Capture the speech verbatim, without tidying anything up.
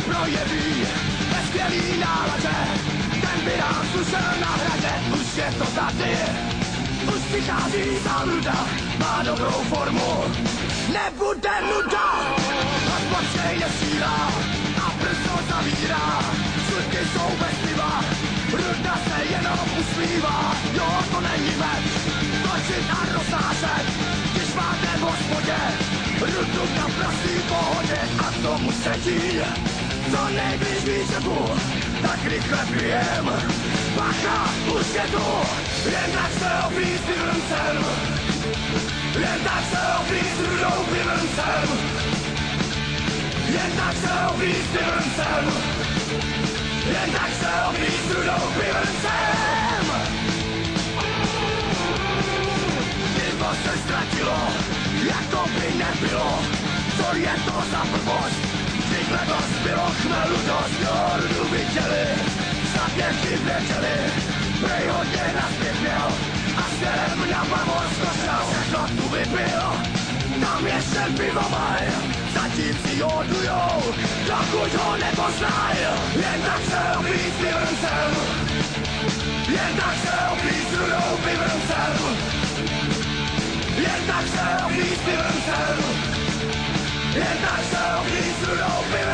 projeví ve skvělý náladě. Ten by nám slušel na hradě, už je to tady. Už přichází ta nuda, má dobrou formu. Nebude nuda, a počkej nesílá a brzo zavírá. Čutky jsou bez piva, ruda se jenom usmívá. Jo, to není med, točit a roznášet, když máte v hospodě rudu v naprostý pohodě. A tomu třetí, co nejblíž výčepu, tak rychle pijem. Bacha, už je tu, jen tak se opít s pivencem. Jen tak se opít s rudou pivencem. Jen tak se opít s pivencem. Jen tak se opít s rudou pivencem. Pivo se ztratilo, jako by nebylo. Co je to za blbost? Vždyť letos bylo chmelu dost. Jo, rudu viděli, zapětky věděli, prej hodně naspět měl a směrem na Bavorsko šel. Všechno tu vypil, tam ještě pivo maj, zatím si hodujou, dokud ho nepoznaj. Jen tak se opít s pivencem, jen tak se opít s rudou pivencem. Jen tak se opít s pivencem, jen tak se opít s rudou pivencem.